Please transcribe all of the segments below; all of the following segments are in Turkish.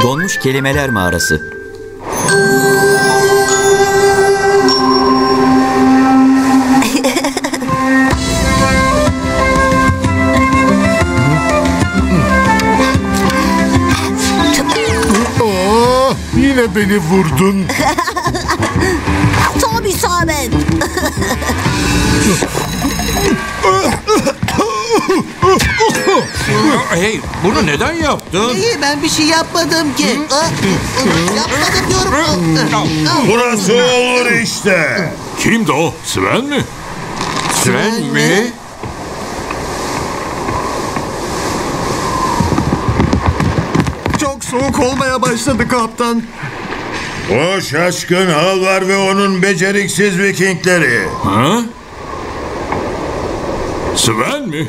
Donmuş Kelimeler Mağarası. Yine beni vurdun. Tam isabet. Hey, bunu neden yaptın? İyi, ben bir şey yapmadım ki. Yapmadım diyorum. Burası olur işte. Kimdi o? Sven mi? Sven mi? Çok soğuk olmaya başladı kaptan. O şaşkın Halvar ve onun beceriksiz Vikingleri. Ha? Sven mi?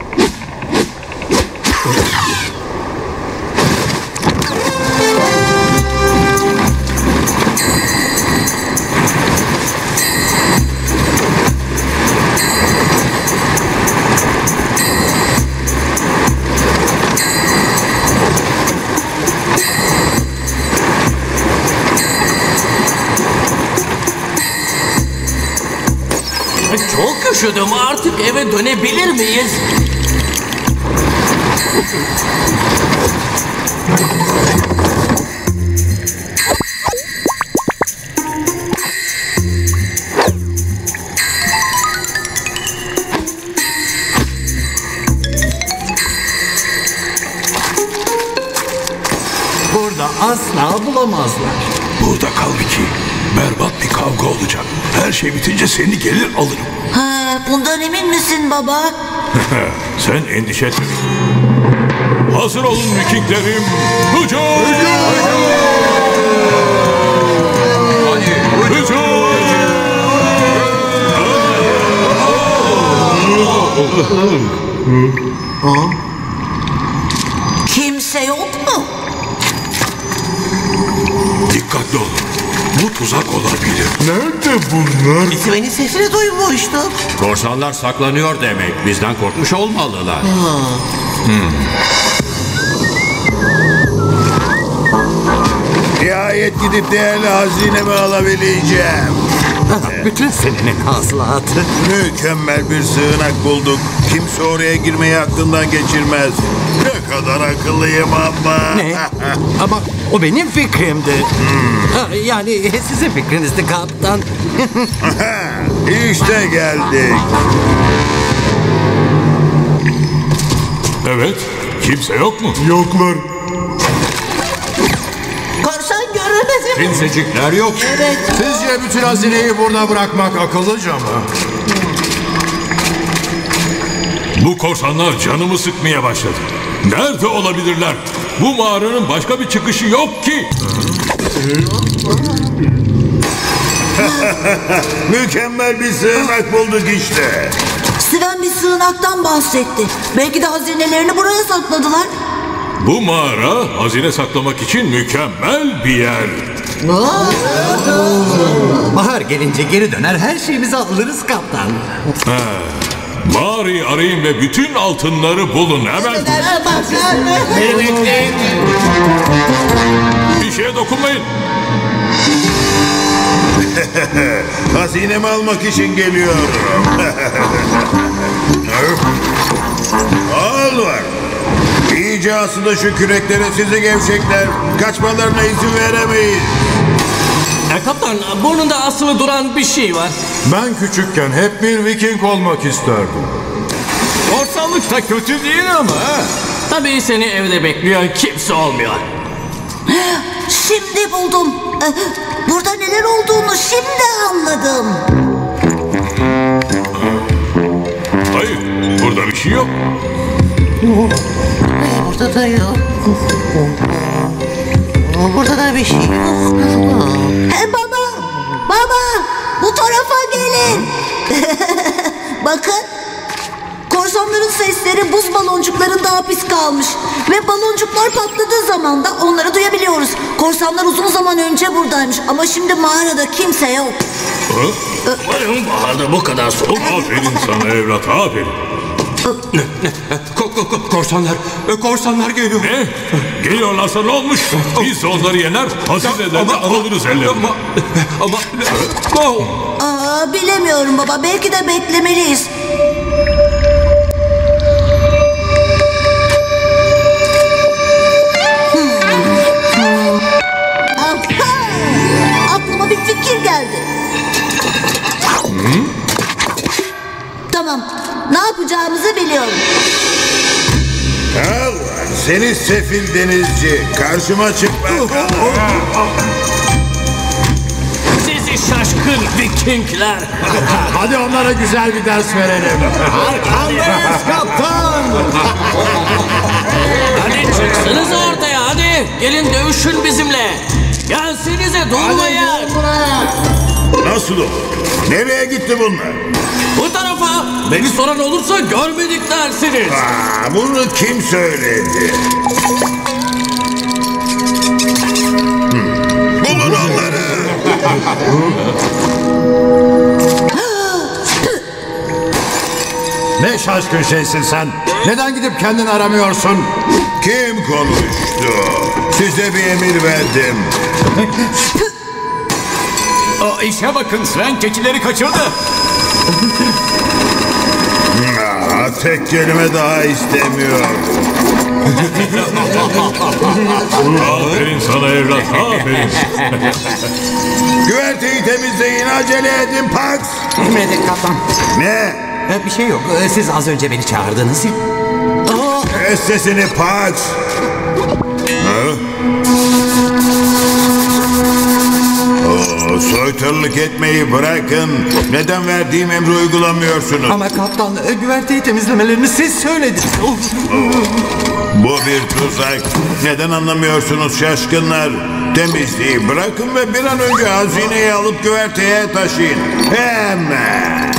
Çok üşüdüm, artık eve dönebilir miyiz? Burada asla bulamazlar. Burada kal Vicky. Berbat bir kavga olacak. Her şey bitince seni gelir alırım. Ha, bundan emin misin baba? Sen endişe etme. Hazır olun Vikinglerim. Hücum! Hücum! Kimse yok mu? Dikkatli olun. Bu tuzak olabilir. Nerede bunlar? Sven'in sesini duymuştum. Korsanlar saklanıyor demek. Bizden korkmuş olmalılar. Nihayet gidip değerli hazinemi alabileceğim. Bütün senenin hasılatı. Mükemmel bir sığınak bulduk. Kimse oraya girmeyi aklından geçirmez. Ne kadar akıllıyım ama. Ne? Ama o benim fikrimdi. Ha, yani sizin fikrinizdi kaptan. İşte geldik. Evet. Kimse yok mu? Yoklar. Korsan görünmez mi? Kimsecikler yok. Evet. Sizce bütün hazineyi burada bırakmak akıllıca mı? Bu korsanlar canımı sıkmaya başladı. Nerede olabilirler? Bu mağaranın başka bir çıkışı yok ki. Mükemmel bir sığınak bulduk işte. Sven bir sığınaktan bahsetti. Belki de hazinelerini buraya sakladılar. Bu mağara hazine saklamak için mükemmel bir yer. Bahar gelince geri döner, her şeyimizi alırız kaptan. Mağarayı arayın ve bütün altınları bulun hemen. Beni bekleyin. Bir şeye dokunmayın. Hazinemi almak için geliyorum. Halvar. İyice asılı şu küreklere sizi gevşekler. Kaçmalarına izin veremeyiz. Kaptan, burnunda asılı duran bir şey var. Ben küçükken hep bir Viking olmak isterdim. Korsanlık da kötü değil ama. Tabii seni evde bekliyor, kimse olmuyor. Şimdi buldum. Burada neler olduğunu şimdi anladım. Hayır, burada bir şey yok. Burada da yok. Burada da bir şey yok. Baba, baba, bu tarafa gelin. Bakın, korsanların sesleri buz baloncuklarında hapis kalmış. Ve baloncuklar patladığı zaman da onları duyabiliyoruz. Korsanlar uzun zaman önce buradaymış ama şimdi mağarada kimse yok. Umarım baharda bu kadar soğuk. Aferin sana evlat, aferin. Korsanlar geliyor. Ne? Geliyorlarsa ne olmuş? Biz de onları yener, hazinelerini alırız ellerine. Bilemiyorum baba. Belki de beklemeliyiz. Aklıma bir fikir geldi. Tamam. Ne yapacağımızı biliyorum. Al, seni sefil denizci. Karşıma çık bakalım. Sizi şaşkın Vikingler. Hadi onlara güzel bir ders verelim. Arkandayız kaptan. Hadi çıksınız ortaya hadi. Gelin dövüşün bizimle. Gelsenize durmayın. Nasıl olur? Nereye gitti bunlar? Bu tarafa. Beni soran olursa görmedik dersiniz. Bunu kim söyledi? Bulun onları. Ne şaşkın şeysin sen. Neden gidip kendini aramıyorsun? Kim konuştu? Size bir emir verdim. İşe bakın, Sven keçileri kaçırdı. Tek kelime daha istemiyor. Aferin sana evlat, aferin. Güverteyi temizleyin, acele edin Pax. Emredin kaptan. Ne? Bir şey yok. Siz az önce beni çağırdınız ya. Kes sesini Pax. Soytarılık etmeyi bırakın. Neden verdiğim emri uygulamıyorsunuz? Ama kaptan, güverteyi temizlemelerini siz söylediniz. Bu bir tuzak. Neden anlamıyorsunuz şaşkınlar? Temizliği bırakın ve bir an önce hazineyi alıp güverteye taşıyın. Hemen.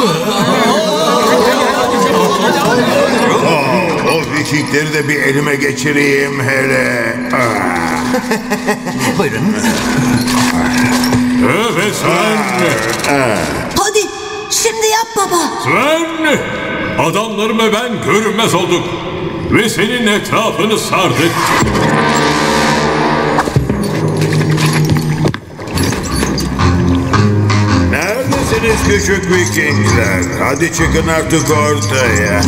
O Vikingleri de bir elime geçireyim hele. Buyurun. Evet Sven. Hadi şimdi yap baba. Sven. Adamlarım ve ben görünmez olduk. Ve senin etrafını sardık. Neredesiniz küçük Vikingler? Hadi çıkın artık ortaya.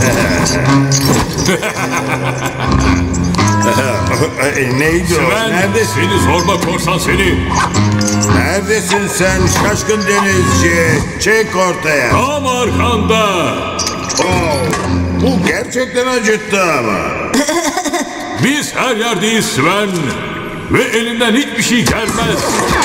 Neydi o? Sven, Neredesin? seni zorba korsan seni. Neredesin sen şaşkın denizci? Çık ortaya. Tam arkanda. Bu gerçekten acıttı ama. Biz her yerdeyiz Sven. Ve elinden hiçbir şey gelmez.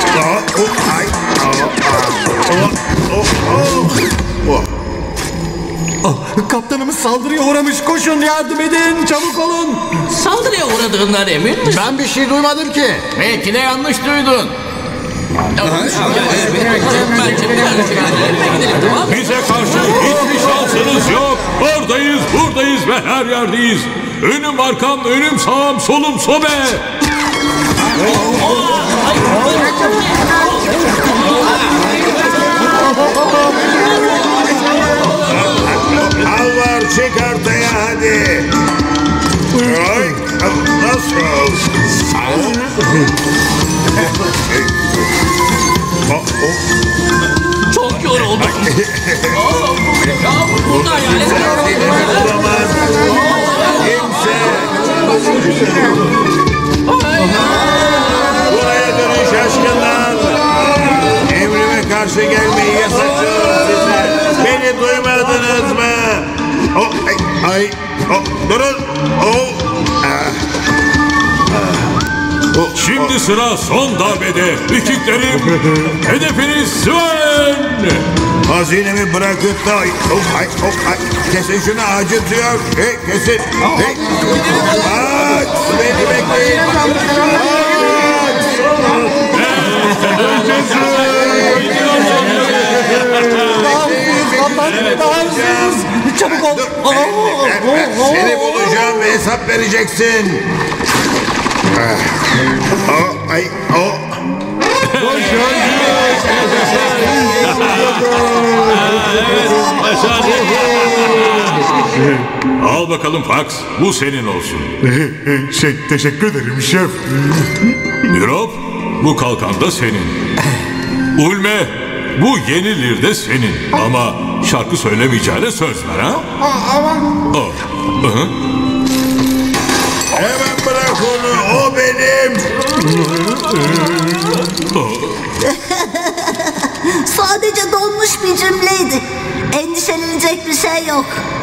Kaptanımız saldırıya uğramış. Koşun, yardım edin. Çabuk olun. Saldırıya uğradığından emin misin? Ben bir şey duymadım ki. Belki de yanlış duydun. Bize karşı hiçbir şansınız yok. Oradayız, buradayız ve her yerdeyiz. Önüm arkam, önüm sağım, solum sobe. Al var çık ortaya hadi. Ay, nasıl? Çok yoruldum. Bunlar yani. Bulamaz. Kimse. Buraya dönün şaşkınlar. Emrime karşı gelmeyi yasaklıyorum size. Beni duymadınız mı? Durun. Şimdi sıra son darbede. Vikinglerim, hedefiniz Sven. Hazinemi bırakıp da kesin şunu acıtıyor. Kesin. Aç beni bekleyin. Çabuk ol. Seni bulacağım ve hesap vereceksin. Al bakalım Fox, bu senin olsun. Teşekkür ederim şef. Mirop, bu kalkan da senin. Ulme, bu yenilir de senin. Ama şarkı söylemeyeceğine söz ver ha? Oh. Hı-hı. Hemen bırak onu, o benim. Sadece donmuş bir cümleydi. Endişelenecek bir şey yok.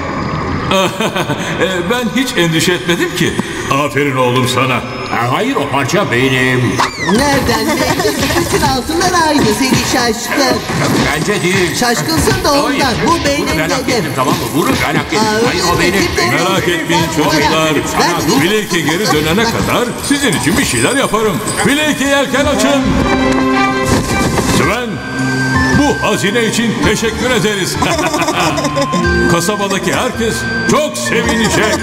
Ben hiç endişe etmedim ki. Aferin oğlum sana. Hayır, o parça benim. Nereden belli? Bütün altınlar aynı seni şaşkın. Bence değil. Şaşkınsın da ondan. Hayır, Bu bunu benim ben hak dedim. ettim, tamam mı? Bunu ben hak ettim. Aa, Hayır, o öyle mi? benim. Kim Merak benim? etmeyin Ben- çocuklar. Ben- Bileki geri dönene kadar sizin için bir şeyler yaparım. Bileki yelken açın. Sven, bu hazine için teşekkür ederiz. Kasabadaki herkes çok sevinecek.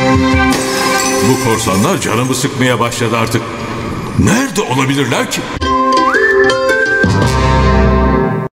Bu korsanlar canımı sıkmaya başladı artık. Nerede olabilirler ki?